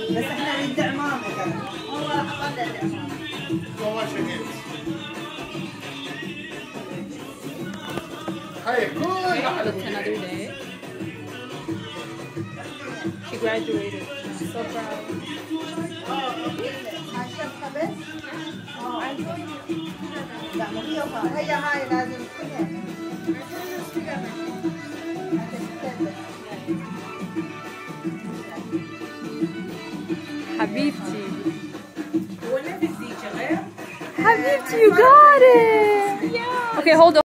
بس احنا نريد دعمام مثلا. هو حط دعمام. والله شقيت. هاي كلها على another day. She graduated. I'm so proud. شافها بس؟ لا مو هي هاي لازم كلها. حبيبتي. حبيبتي, you got it. Yeah. Okay, hold on.